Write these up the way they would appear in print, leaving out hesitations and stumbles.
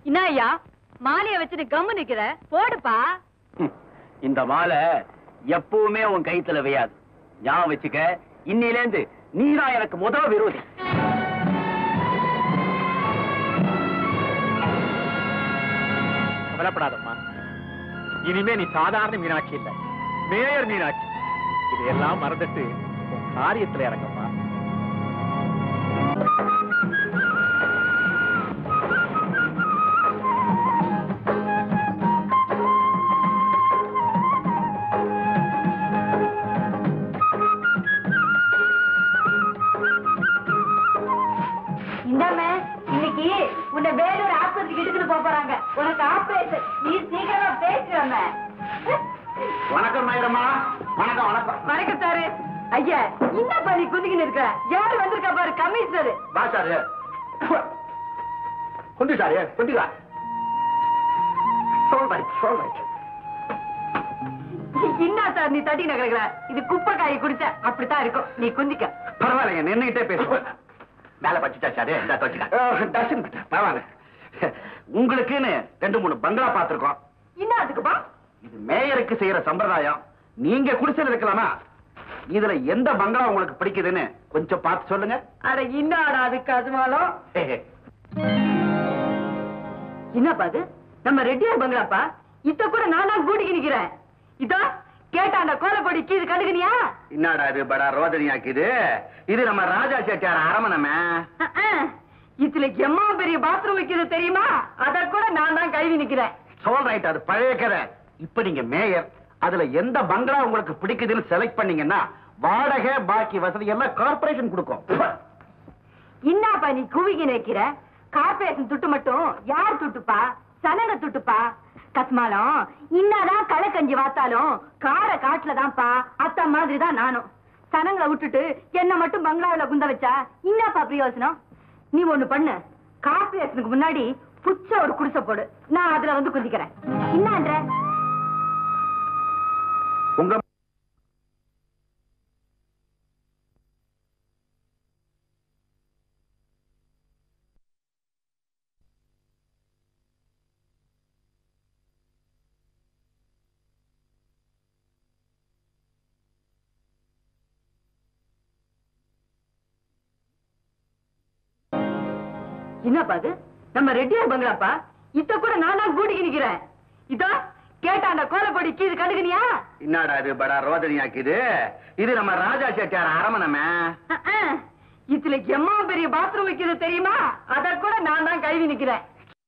என்ன ஐயா மாலைய வச்சுட்டு கம்மு நிக்கிற போடுப்பா. இந்த மாலை எப்பவுமே உன் கைத்துல வையாது. ஞாபகம் வச்சுக்க, இன்னிலேந்து நீதான் எனக்கு முதல் விரோதி. கவலைப்படாதம்மா, இனிமே நீ சாதாரண மீனாட்சி இல்ல, மேயர் மீனாட்சி. இதையெல்லாம் மறந்துட்டு உன் காரியத்துல இறங்கம்மா. இன்னைக்கு உன்னை வேலூர் ஆஸ்பத்திரிக்கு எடுத்துட்டு போறாங்க. உனக்கு ஆபரேஷன். நீ சீக்கிரமா பேசிட்டு வந்த. வணக்கம் மேடமா. வணக்கம் வணக்கம். வணக்கம் சாரு. ஐயா என்னப்பா நீ குதிக்கின்னு இருக்க? யாரு வந்திருக்கா பாரு, கமிஷனர். வா சாரு. குந்தி சாரு, குந்திவா. என்ன சார் நீ தட்டி நகர்கிற? இது குப்பை காய் குடிச்ச அப்படித்தான் இருக்கும். நீ குந்திக்க. பரவாயில்லைங்க, நின்னுகிட்டே பேசுவேன். வேலை பச்சுட்டா சாரு. பரவாயில்ல. உங்களுக்குன்னு 2-3 பங்களா பாத்துருக்கோம். என்ன அதுக்குப்பா? இது மேயருக்கு செய்யற சம்பிரதாயம். நீங்க குடிசையில் இருக்கலாமா? இதுல எந்த பங்களா உங்களுக்கு பிடிக்குதுன்னு கொஞ்சம் பார்த்து சொல்லுங்க. அட இன்னாடா அதுக்கு அதுமாலும். என்னப்பா அது? நம்ம ரெட்டியார் பங்களாப்பா. இத கூட நானா கூட்டிக்கு நிக்கிறேன். இதோ கேட்டா அந்த கோலப்பொடி கீது கடுகுனியா? என்னடா இது படா ரோதனியாக்குது? இது நம்ம ராஜா சேட்டார் அரமனமே. இதுல எம்மா பெரிய பாத்ரூம் வைக்கிறது தெரியுமா? அத கூட நான் தான் கழுவி நிக்கிறேன். சொல்ரைட், அது பழைய கதை. இப்ப நீங்க மேயர். அதுல எந்த பங்களா உங்களுக்கு பிடிக்குதுன்னு செலக்ட் பண்ணீங்கன்னா வாடகை பாக்கி வசதி எல்லாம் கார்பரேஷன் கொடுக்கும். என்னப்பா நீ குவிக்கு நிக்கிற? கார்பரேஷன் துட்டு மட்டும் யார் துட்டுப்பா? சனங்க துட்டுப்பா. கஸ்மாலம் இன்னாதான் களை கஞ்சி வாத்தாலும் கார காட்டுலதான்ப்பா. அத்த மாதிரிதான் நானும். சனங்களை விட்டுட்டு என்ன மட்டும் பங்களாவில குந்த வச்சா என்னப்பா பிரயோசனம்? நீ ஒண்ணு பண்ணு, கார்பரேஷனுக்கு முன்னாடி புச்ச ஒரு குடிசை போடு. நான் அதுல வந்து குதிக்கிறேன். என்னன்ற உங்க என்னப்பா அது? நம்ம ரெட்டியார் பங்களாப்பா. இத கூட நானா கூட்டிக்கு நிக்கிறேன். இதோ கேட்டா அந்த கோலப்பொடி கீது கடுகுனியா? என்னடா இது படா ரோதனியாக்குது? இது நம்ம ராஜா சேட்டார் அரமனமே. இதுல எம்மா பெரிய பாத்ரூம் வைக்கிறது தெரியுமா? அத கூட நான் தான் கழுவி நிக்கிறேன்.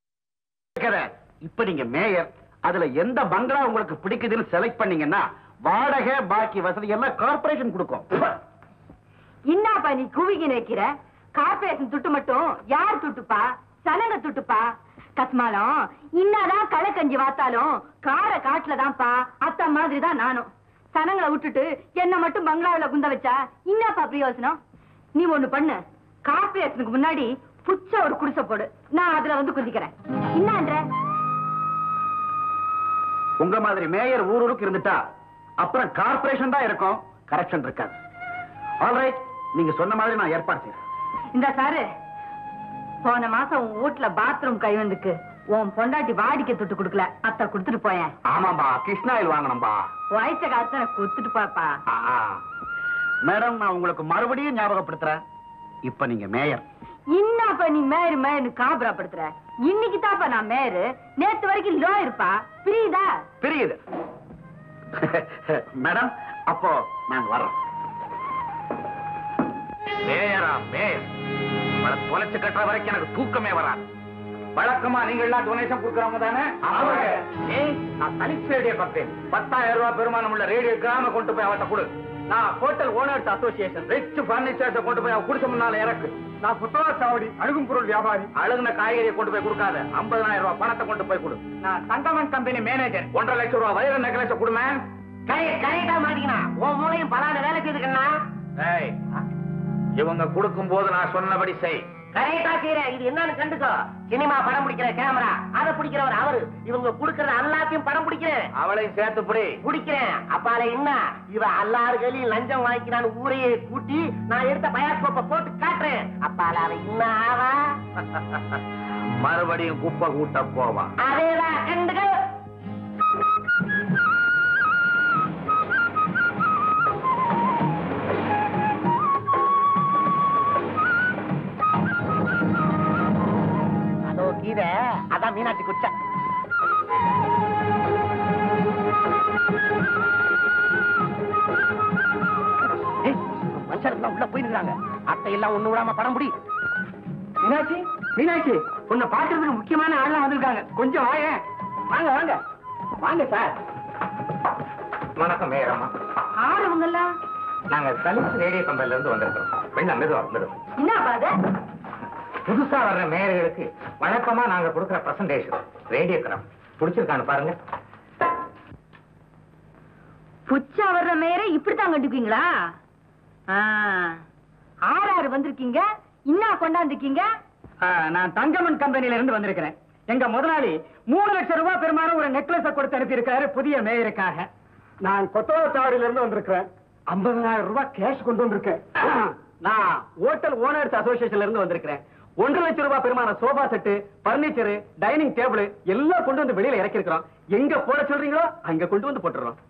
இப்ப நீங்க மேயர். அதுல எந்த பங்களா உங்களுக்கு பிடிக்குதுன்னு செலக்ட் பண்ணீங்கன்னா வாடகை பாக்கி வசதி எல்லாம் கார்பரேஷன் கொடுக்கும். என்னப்பா நீ குவிக்கு நிக்கிற? கார்பரேஷன் துட்டு மட்டும் யார் துட்டுப்பா? சனங்க துட்டுப்பா. கஸ்மாலம் இன்னாதான் களை கஞ்சி வாத்தாலும் கார காட்டுலதான்ப்பா. அத்த மாதிரிதான் நானும். சனங்களை விட்டுட்டு என்ன மட்டும் பங்களாவில குந்த வச்சா என்னப்பா பிரயோசனம்? நீ ஒண்ணு பண்ணு, கார்பரேஷனுக்கு முன்னாடி புச்ச ஒரு குடிசை போடு. நான் அதுல வந்து குதிக்கிறேன். என்னன்ற உங்க மாதிரி மேயர் ஊருக்கு இருந்துட்டா அப்புறம் கார்பரேஷன் தான் இருக்கும், கரெக்ஷன் இருக்காது. ஆல்ரைட், நீங்க சொன்ன மாதிரி நான் ஏற்பாடு செய்யறேன். இந்த சாரு, போன மாசம் உன் வீட்டுல பாத்ரூம் கை வந்துக்கு உன் பொண்டாட்டி வாடிக்கை துட்டு குடுக்கல. அத்த குடுத்துட்டு போயேன். ஆமாம்பா, கிருஷ்ணாயில் வாங்கணும்பா. வயச காத்த குடுத்துட்டு பாப்பா. மேடம், நான் உங்களுக்கு மறுபடியும் ஞாபகப்படுத்துறேன். இப்ப நீங்க மேயர். என்னப்பா நீ மேயர் மேயர்னு காபராப்படுத்துற? இன்னைக்கு தாப்பா நான் மேயரு. நேத்து வரைக்கும் லோ இருப்பா. பிரியுதா? பிரியுது. மேடம், அப்போ நாங்க வர்றோம். மேயரா மேயர், தொலைச்சு கட்டுற வரைக்கும் எனக்கு தூக்கமே வராது. வழக்கமா நீங்க எல்லாம் டொனேஷன் கொடுக்கறவங்க தானே? நான் தனிச்சு ரேடியோ பார்ப்பேன். 10,000 ரூபாய் பெருமானம் உள்ள ரேடியோ கிராம கொண்டு போய் அவட்ட கொடு. நான் hotel owners association rich furnitures கொண்டு போய் அவ குடிசை முன்னால இறக்கு. நான் புத்தக சாவடி அழுகும் பொருள் வியாபாரி. அழுகுன காய்கறியை கொண்டு போய் கொடுக்காத. 50,000 ரூபாய் பணத்தை கொண்டு போய் கொடு. நான் தங்கமன் கம்பெனி மேனேஜர். 1.5 லட்சம் ரூபாய் வயிறு நெக்லஸ் கொடுமே. கரெக்டா மாட்டீங்கன்னா உன் மூளையும் பலான வேலை செய்துக்கண்ணா. இவங்க கொடுக்கும் போது நான் சொன்னபடி செய். கரெக்டா செய்யறேன். இது என்னன்னு கண்டுக்கோ. சினிமா படம் பிடிக்கிற கேமரா, அதை பிடிக்கிறவர் அவரு. இவங்க கொடுக்கறது எல்லாத்தையும் படம் பிடிக்கிறேன். அவளையும் சேர்த்து பிடிக்கிறேன். அப்பால என்ன இவ எல்லாருக்கையும் லஞ்சம் வாங்கிக்கிறான்னு ஊரையே கூட்டி நான் எடுத்த பயாஸ்கோப்பை போட்டு காட்டுறேன். அப்பால அவ என்ன ஆவா? மறுபடியும் குப்பை கூட்ட போவான். அதேதான் கண்டுகள். அதோ கீரை, அதான் மீனாட்சி குச்ச. மனுஷனுக்கு உள்ள போயிருக்காங்க. அத்தை எல்லாம் ஒண்ணு விடாம படம் முடி. மீனாட்சி, மீனாட்சி, உன்னை பாக்குறதுக்கு முக்கியமான ஆள்லாம் வந்திருக்காங்க. கொஞ்சம் வாங்க. வாங்க வாங்க வாங்க சார். வணக்கம் மேயரம்மா. ஆறுவங்கெல்லாம் நாங்க சலிஸ் ரேடியோ கம்பெனில இருந்து வந்திருக்கோம். வெள்ளம் மெதுவா மெதுவா. என்ன பாத புதுசா வர்ற மேயர்களுக்கு வழக்கமா நாங்க கொடுக்குற பிரசன்டேஷன் ரேடியோ கிராம் பிடிச்சிருக்கான்னு பாருங்க. புச்சா வர்ற மேயரை இப்படித்தான் கண்டுக்குவீங்களா? ஆறாறு வந்திருக்கீங்க, இன்னா கொண்டாந்துருக்கீங்க. நான் தங்கமன் கம்பெனில இருந்து வந்திருக்கிறேன். எங்க முதலாளி 3 லட்சம் ரூபாய் பெருமான ஒரு நெக்லஸ் கொடுத்து அனுப்பி இருக்காரு புதிய மேயருக்காக. நான் கொத்தவத்தாவடியில இருந்து வந்திருக்கிறேன். 50,000 ரூபாய் கேஷ் கொண்டு வந்திருக்கேன். நான் ஹோட்டல் ஓனர்ஸ் அசோசியேஷன்ல இருந்து வந்திருக்கிறேன். 1 லட்சம் ரூபாய் பெருமான sofa set, furniture, dining table எல்லாம் கொண்டு வந்து வெளியில இறக்கி இருக்கிறோம். எங்க போட சொல்றீங்களோ அங்க கொண்டு வந்து போட்டுறோம்.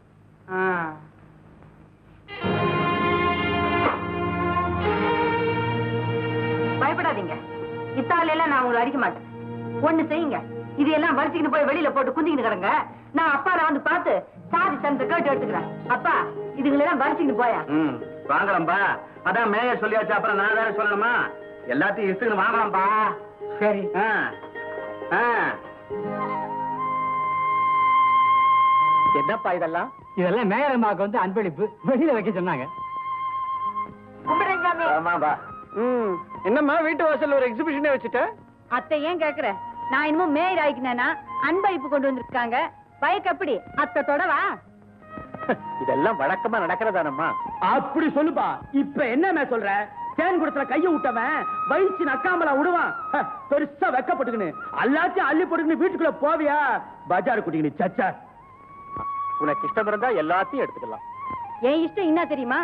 பயப்படாதீங்க, இத்தாலியில நான் உங்களை அடிக்க மாட்டேன். ஒண்ணு செய்யுங்க, இது எல்லாம் வலிச்சுக்கிட்டு போய் வெளியில போட்டு குந்திக்கிட்டு கிடங்க. நான் அப்பால வந்து பார்த்து சாதி சந்த கேட்டு எடுத்துக்கிறேன். அப்பா, இதுங்களெல்லாம் வலிச்சுக்கிட்டு போயா. வாங்கலாம்பா. அதான் மேயர் சொல்லியாச்சு, அப்புறம் நான் வேற சொல்லணுமா? எல்லாத்தையும் இசுன்னு வாங்கலாம்பா. சரி. என்னப்பா இதெல்லாம்? இதெல்லாம் மேயர் அம்மாவுக்கு வந்து அன்பளிப்பு வெளியில வைக்க சொன்னாங்க. கும்பிடுங்க. ஆமாப்பா. என்னம்மா வீட்டு வாசல்ல ஒரு எக்ஸிபிஷனே வச்சுட்ட? அத்தை ஏன் கேக்குற? நான் இன்னமும் மேயர் ஆயிக்கினா அன்பளிப்பு கொண்டு வந்திருக்காங்க. பைக் அப்படி அத்தை தொடவா? இதெல்லாம் வழக்கமா நடக்கிறதானம்மா? அப்படி சொல்லுப்பா. இப்ப என்ன சொல்ற? தேன் குடத்துல கைய விட்டவன் வயிற்று நக்காமலா விடுவான். பெருசா வெக்கப்பட்டுக்குன்னு எல்லாத்தையும் அள்ளி போட்டுக்கின்னு வீட்டுக்குள்ள போவியா? பஜார் குட்டிக்கின்னு சச்சா. உனக்கு இஷ்டம் இருந்தா எல்லாத்தையும் எடுத்துக்கலாம். என் இஷ்டம் என்ன தெரியுமா?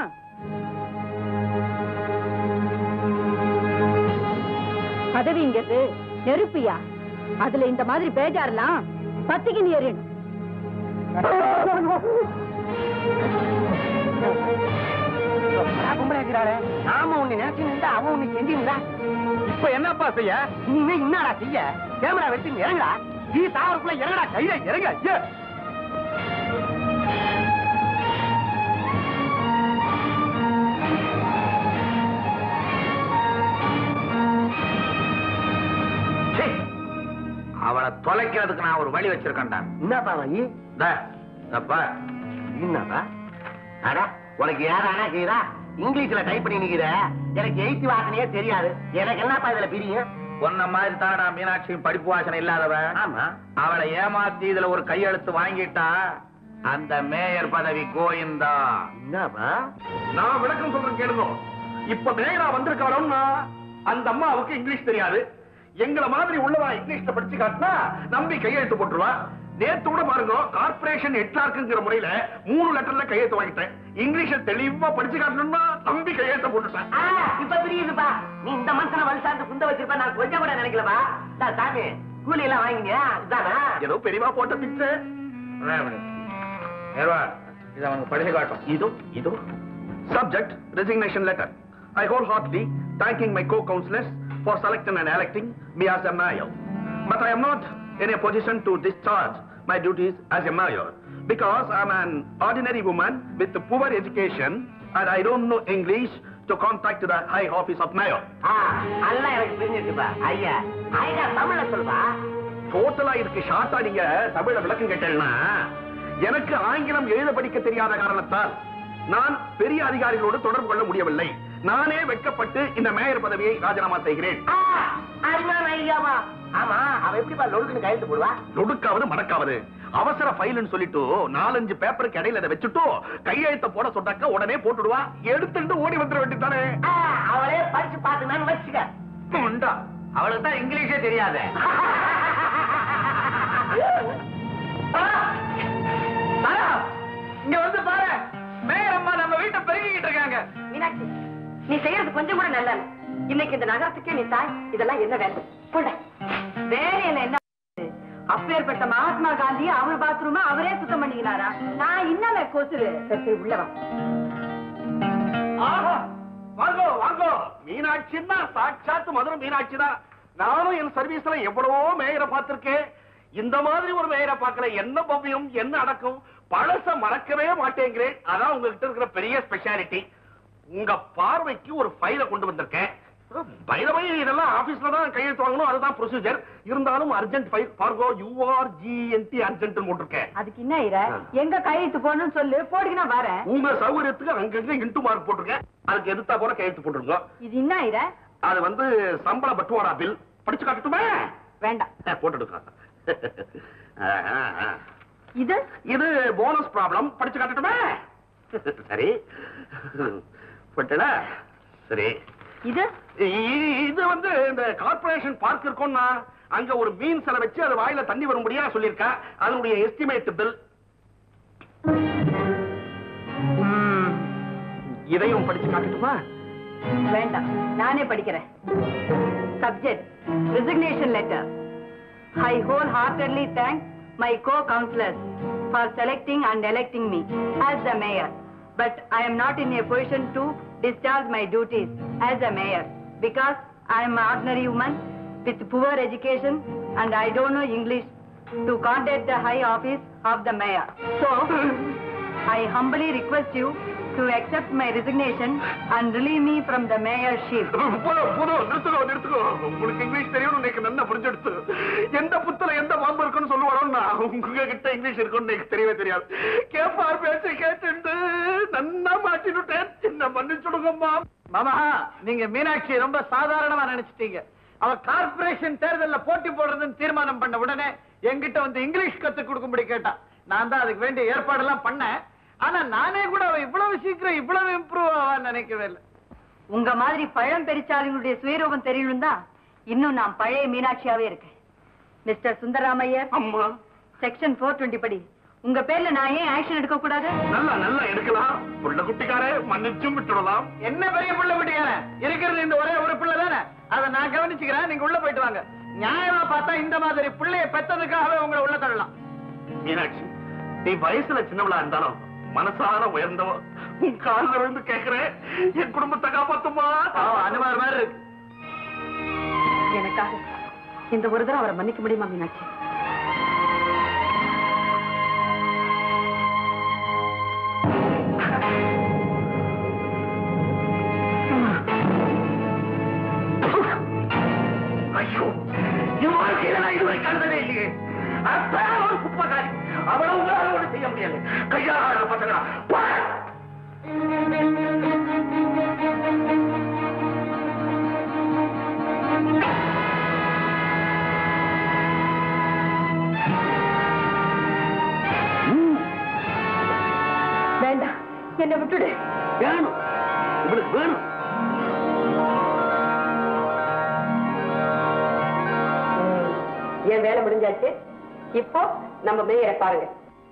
பதவிங்கிறது நெருப்பியா, அதுல இந்த மாதிரி பேஜாரெல்லாம் பத்திக்கு நீரின். நாம உன்னை நினைச்சு அவன் உன்னை செஞ்சிருந்தா இப்ப என்னப்பா செய்ய? இனிமே என்னடா செய்ய? கேமரா வெட்டி இறங்கடா. நீ தாவருக்குள்ள இறங்கடா. கையில இறங்க. அவளை தொலைக்கிறதுக்கு நான் ஒரு வழி வச்சிருக்கேன்டா. என்னப்பா வழி? என்னப்பா? அடா, உனக்கு யாரானா கீரா இங்கிலீஷ்ல டைப் பண்ணி நிக்கிற. எனக்கு 8 வாசனையே தெரியாது. எனக்கு என்னப்பா இதுல பிரியும்? உன்ன மாதிரி தானடா மீனாட்சியும் படிப்பு வாசனை இல்லாதவ. ஆமா. அவளை ஏமாத்தி இதுல ஒரு கையெழுத்து வாங்கிட்டா அந்த மேயர் பதவி கோயிந்தா. என்னப்பா? நான் விளக்கம் சொல்றேன் கேளுங்க. இப்ப மேயரா வந்திருக்காளோன்னா அந்த அம்மாவுக்கு இங்கிலீஷ் தெரியாது. எங்களை மாதிரி உள்ளவா இங்கிலீஷ்ல படிச்சு காட்டினா நம்பி கையெழுத்து போட்டுருவா. நேத்து கூட பாருங்க, கார்பரேஷன் ஹெட்லார்க்குங்கிற முறையில 3 லெட்டர்ல கையெழுத்து வாங்கிட்டேன். இங்கிலீஷ தெளிவா படிச்சு காட்டணும்னா நம்பி கையெழுத்த போட்டுட்டேன். இப்ப புரியுதுப்பா. நீ இந்த மனுஷனை வலிசாந்து குந்த வச்சிருப்ப நான் கொஞ்சம் கூட நினைக்கலப்பா. சாமி, கூலி எல்லாம் வாங்கினியா? இதானா ஏதோ பெரியவா போட்ட பிக்சர். இது அவனுக்கு படிச்சு காட்டும். இது subject resignation letter. I wholeheartedly thanking my co-councillors for selecting and electing me as a mayor. But I am not in a position to discharge my duties as a mayor because I am an ordinary woman with poor education and I don't know English to contact the high office of mayor. அல்ல எனக்கு தெரிஞ்சிருக்குப்பா. ஐயா ஐயா தமிழ்ல சொல்லுப்பா. டோட்டலா இருக்கு. ஷார்ட்டா நீங்க தமிழ்ல விளக்கம் கேட்டேன்னா, எனக்கு ஆங்கிலம் எழுத படிக்க தெரியாத காரணத்தால் நான் பெரிய அதிகாரிகளோடு தொடர்பு கொள்ள முடியவில்லை. நானே வெட்கப்பட்டு இந்த மேயர் பதவியை ராஜினாமா செய்கிறேன். ஆமா, அவ எப்படிப்பா லொடுக்குன்னு கையெழுத்து போடுவா? லொடுக்காவது மடக்காவது அவசர ஃபைல்னு சொல்லிட்டு 4-5 பேப்பருக்கு இடையில அதை வச்சுட்டு கையெழுத்த போட சொன்னாக்க உடனே போட்டுடுவா. எடுத்துட்டு ஓடி வந்துட வேண்டியதானே. அவளே படிச்சு பாத்துனான்னு வச்சுக்க. அவளுக்கு தான் இங்கிலீஷே தெரியாது. இங்க வந்து பாரு, மேயர் அம்மா நம்ம வீட்டை பெருகிட்டு இருக்காங்க. மீனாட்சி, நீ செய்யறது கொஞ்சம் கூட நல்லா இல்ல. இன்னைக்கு இந்த நகரத்துக்கே நீ தாய். இதெல்லாம் என்ன வேலை? போட. வேலையில என்ன அப்பேற்பட்ட மகாத்மா காந்தி அவர் பாத்ரூம் அவரே சுத்தம் பண்ணிக்கிறாரா? நான் இன்னமே கொசுரு. சரி உள்ளவா. வாங்கோ வாங்கோ. மீனாட்சின்னா சாட்சாத்து மதுரை மீனாட்சி தான். நானும் என் சர்வீஸ்ல எவ்வளவோ மேயரை பார்த்திருக்கேன். இந்த மாதிரி ஒரு மேயரை பார்க்கல. என்ன பவ்யம், என்ன அடக்கம். பழச மறக்கவே மாட்டேங்கிறேன். அதான் உங்ககிட்ட இருக்கிற பெரிய ஸ்பெஷாலிட்டி. உங்க பார்வைக்கு ஒரு ஃபைல கொண்டு வந்திருக்கேன். பைரவை இதெல்லாம் ஆபீஸ்ல தான் கையெழுத்து வாங்கணும், அதுதான் ப்ரொசீஜர். இருந்தாலும் அர்ஜென்ட் ஃபைல் பார்கோ URGNT அர்ஜென்ட் போட்டிருக்கேன். அதுக்கு என்ன ஐயா, எங்க கையெழுத்து போடணும்னு சொல்லு, போடுங்க வரேன். உங்க சௌகரியத்துக்கு அங்கங்க இன்டு மார்க் போட்டிருக்கேன். அதுக்கு எதிர்த்தா போல கையெழுத்து போட்டுருங்க. இது என்ன ஐயா? அது வந்து சம்பள பட்டுவாடா பில். படிச்சு காட்டட்டுமே? வேண்டாம், போட்டுடுங்க. இது இது போனஸ் ப்ராப்ளம். படிச்சு காட்டட்டுமே? சரி போட்டல. சரி இது இது வந்து இந்த கார்பரேஷன் பார்க் இருக்கும்னா அங்க ஒரு மீன் சிலை வச்சு அது வாயில தண்ணி வரும்படியா சொல்லிருக்கா. அதனுடைய எஸ்டிமேட் பில். இதையும் படிச்சு காட்டட்டுமா? வேண்டாம், நானே படிக்கிறேன். Subject resignation letter. I wholeheartedly thank my co-councillors for selecting and electing me as the mayor, but I am not in a position to discharge my duties as a mayor because I am an ordinary woman with poor education and I don't know English to contact the high office of the mayor. So, I humbly request you to accept my resignation and relieve me from the mayorship. நிறுத்துக்கோ. உங்களுக்கு English தெரியும், எனக்கு நல்லா புரிஞ்செடுத்து. எந்த புத்தல எந்த பாம்பு இருக்குன்னு சொல்லுவாரோன்னா உங்ககிட்ட இங்கிலீஷ் இருக்குன்னு எனக்கு தெரியவே தெரியாது. கேப்பார் பேச்சு கேட்டு நன்னா மாட்டினுட்டேன். என்ன மன்னிச்சுடுங்கம்மா. மாமா, நீங்க மீனாட்சி ரொம்ப சாதாரணமா நினைச்சிட்டீங்க. அவ கார்பரேஷன் தேர்தல்ல போட்டி போடுறதுன்னு தீர்மானம் பண்ண உடனே என்கிட்ட வந்து இங்கிலீஷ் கத்து கொடுக்கும்படி கேட்டா. நான் தான் அதுக்கு வேண்டிய ஏற்பாடெல்லாம் பண்ணேன். ஆனா நானே கூட அவ இவ்வளவு சீக்கிரம் இவ்வளவு இம்ப்ரூவ் ஆவான்னு நினைக்கவே இல்லை. உங்க மாதிரி பழம் பெரிச்சாலினுடைய சுயரூபம் தெரியணும் தான் இன்னும் நான் பழைய மீனாட்சியாவே இருக்கேன். மிஸ்டர் சுந்தரராமையர், அம்மா, செக்ஷன் 420 படி உங்க பேர்ல நான் ஏன் ஆக்ஷன் எடுக்க கூடாது? நல்லா எடுக்கலாம். புள்ள குட்டிக்காரே மன்னிச்சும் விட்டுடலாம். என்ன பெரிய புள்ள குட்டிக்கார இருக்கிறது இந்த ஒரே ஒரு பிள்ளை தானே, அதை நான் கவனிச்சுக்கிறேன். நீங்க உள்ள போயிட்டு வாங்க. நியாயமா பார்த்தா இந்த மாதிரி பிள்ளைய பெத்ததுக்காகவே உங்களை உள்ள தள்ளலாம். மீனாட்சி, நீ வயசுல சின்னவளா இருந்தாலும் மனசார உயர்ந்தவ. உன் காலில் விழுந்து கேட்கிறேன், என் குடும்பத்தை காப்பாத்துமா. அனுமார் மாதிரி இருக்கு. எனக்காக இந்த ஒரு தடவை அவரை மன்னிக்க முடியுமா மீனாட்சி? ஐயோ, என் வாழ்க்கையில நான் இதுவரை கண்டதே இல்லையே. ஒரு குப்பக்காரி, அவளை உங்களால ஒண்ணு செய்ய முடியாது. கையாள பசங்களா வேண்டாம், என்னை விட்டுடு. வேணும், உங்களுக்கு வேணும். என் வேலை முடிஞ்சாச்சு. இப்போ நம்ம மேயரை பாருங்க.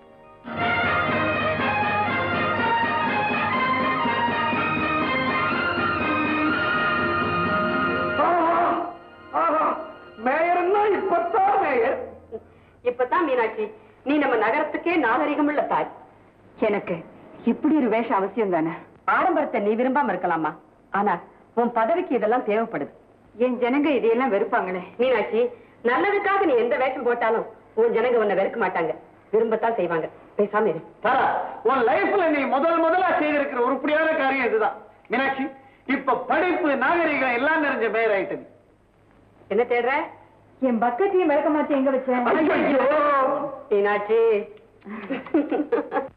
மேயர்னா இப்பத்தான் மேயர். இப்பதான் மீனாட்சி, நீ நம்ம நகரத்துக்கே நாகரிகம் உள்ள தாய். எனக்கு இப்படி ஒரு வேஷம் அவசியம் தானே. ஆடம்பரத்தை நீ விரும்பாம இருக்கலாமா, ஆனா உன் பதவிக்கு இதெல்லாம் தேவைப்படுது. என் ஜனங்க இதையெல்லாம் வெறுப்பாங்களே. மீனாட்சி, நல்லதுக்காக நீ எந்த வேஷம் போட்டாலும் உன் ஜனங்க உன்னை வெறுக்க மாட்டாங்க, விரும்பத்தான் செய்வாங்க. பேசாம இரு. உன் லைஃப்ல நீ முதலா செய்திருக்கிற உருப்படியான காரியம் இதுதான் மீனாட்சி. இப்ப படிப்பு, நாகரிகம் எல்லாம் நிறைஞ்ச மேயர் ஆயிட்டு. என்ன தேடுற? என் பக்கத்தையும் விளக்க மாட்டேன். எங்க வச்சேன்? மீனாட்சி